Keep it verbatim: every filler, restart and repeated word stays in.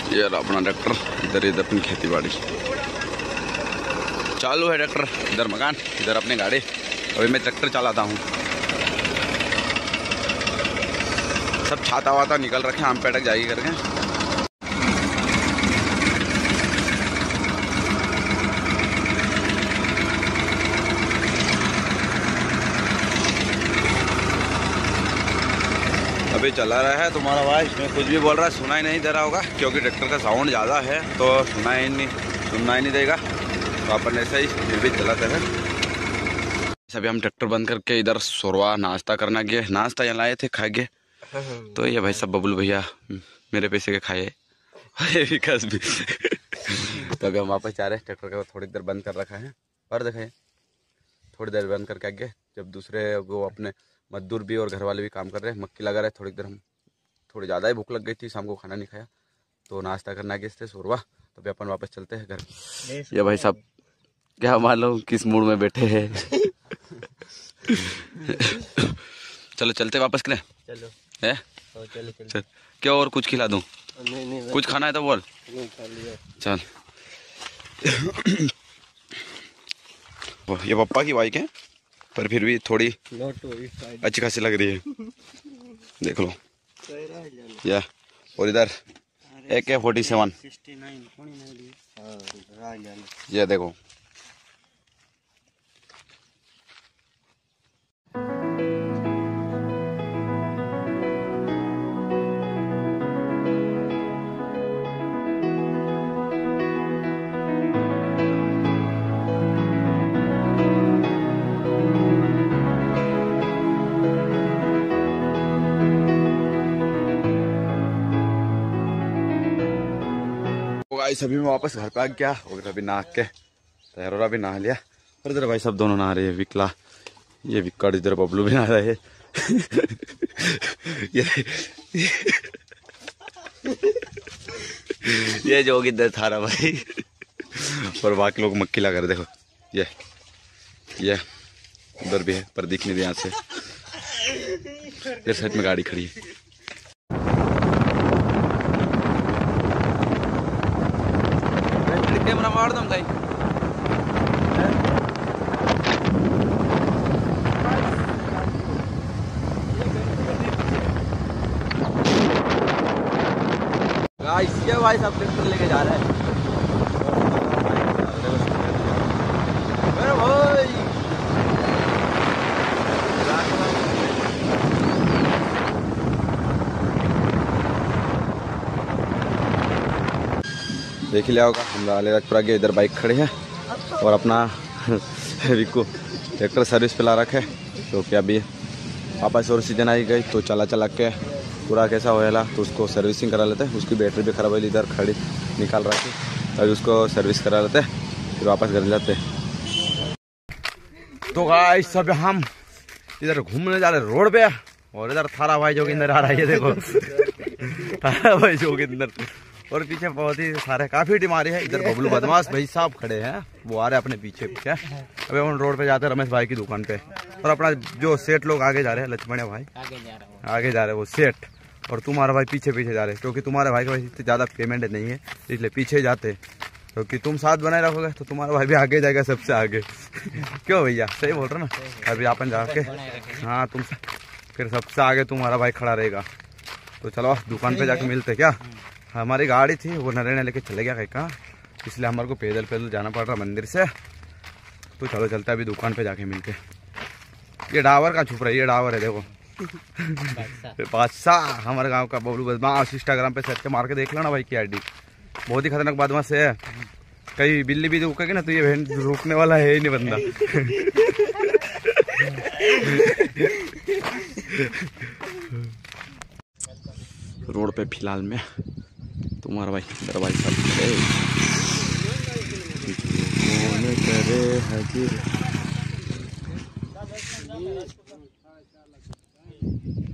ये अपना ट्रैक्टर, इधर इधर अपनी खेती बाड़ी चालू है। ट्रैक्टर इधर मकान, इधर अपनी गाड़ी। अभी मैं ट्रैक्टर चलाता हूँ। सब छाता वाता निकल रखे, आम पेटक जाएगी करके। अभी चला रहा है तुम्हारा भाई, इसमें कुछ भी बोल रहा है सुना ही नहीं दे रहा होगा, क्योंकि ट्रैक्टर का साउंड ज़्यादा है तो सुना ही नहीं सुनना ही नहीं देगा। तो अपन ऐसे ही फिर भी चलाते हैं। अभी हम ट्रैक्टर बंद करके इधर शोरवा नाश्ता करना गए। नाश्ता यहाँ लाए थे, खा गए। तो ये भाई सब बबलू भैया मेरे पैसे के खाए विकास भी। तो अभी हम वापस जा रहे हैं। ट्रैक्टर को थोड़ी देर बंद कर रखा है और देखें थोड़ी देर बंद करके आगे, जब दूसरे वो अपने मजदूर भी और घर वाले भी काम कर रहे हैं, मक्की लगा रहे हैं। थोड़ी देर हम थोड़ी ज़्यादा ही भूख लग गई थी, शाम को खाना नहीं खाया तो नाश्ता करना गए थे शोरवा। तो अभी अपन वापस चलते हैं घर। ये भाई साहब क्या मालूम किस मूड में बैठे हैं। चलो चलते वापस के लिए। चलो है चलो चल। क्या और कुछ खिला दूं? नहीं नहीं कुछ खाना है तो बोल। चल। ये पप्पा की बाइक है पर फिर भी थोड़ी अच्छी खासी लग रही है, देख लो। या और इधर ए के फोर्टी सेवन, ये देखो। अभी मैं वापस घर पे आ गया और अभी नहा के तैयार भी नहा लिया। और इधर भाई सब दोनों नहा रहे हैं। विकला ये विक्कड़, इधर बबलू भी नहा रहे हैं। ये ये जो इधर थारा भाई और बाकी लोग मक्की लगा रहे। देखो ये ये उधर भी है पर दिख नहीं रही यहाँ से। इधर साइड में गाड़ी खड़ी है। कैमरा मार दो भाई। गाइस ये भाई सब ट्रैक्टर लेके जा रहे हैं। अरे भाई देख ही लिया होगा, हम अलीराजपुरा के इधर बाइक खड़े हैं और अपना विक्को ट्रैक्टर सर्विस पे ला रखा है, क्योंकि अभी वापस और सीजन आई गई तो चला चला के पूरा कैसा होएला तो उसको सर्विसिंग करा लेते हैं। उसकी बैटरी भी खराब हुई, इधर खड़ी निकाल रहा थी, अभी उसको सर्विस करा लेते हैं फिर वापस घर जाते हैं। तो गाइस सब हम इधर घूमने जा रहे रोड पे और इधर थारा भाई जोगिंदर आ रहा है, ये देखो थारा भाई जोगिंदर। और पीछे बहुत ही सारे काफी टीम आ रही है। इधर बबलू बदमाश भाई साहब खड़े हैं, वो आ रहे हैं अपने पीछे पीछे। अभी हम रोड पे जाते हैं रमेश भाई की दुकान पे और अपना जो सेठ लोग आगे जा रहे हैं, लक्ष्मण भाई आगे जा रहे हैं आगे जा रहे हैं वो सेठ, और तुम्हारा भाई पीछे पीछे जा रहे हैं, क्योंकि तुम्हारे भाई के पास इतनी ज़्यादा पेमेंट नहीं है इसलिए पीछे जाते हैं, क्योंकि तुम साथ बनाए रखोगे तो तुम्हारा भाई भी आगे जाएगा सबसे आगे। क्यों भैया सही बोल रहे ना। अभी अपन जाके हाँ तुम फिर सबसे आगे तुम्हारा भाई खड़ा रहेगा। तो चलो दुकान पे जाके मिलते क्या। हमारी गाड़ी थी वो नरेने लेके चले गया कहीं का, इसलिए हमारे को पैदल पैदल जाना पड़ रहा मंदिर से। तो चलो चलते अभी दुकान पे जाके मिलते। ये डावर का छुप रहा है, ये डावर है देखो बादशाह हमारे गांव का बबलू बदमाश। इंस्टाग्राम पे सर्च मार के देख लेना भाई की आईडी, बहुत ही खतरनाक बदमाश है। कहीं बिल्ली भी रुकेगी ना तो ये बहन रुकने वाला है ही नहीं बंदा। रोड पे फिलहाल में तुम्हारा भाई मेरा भाई सब करे हाजिर।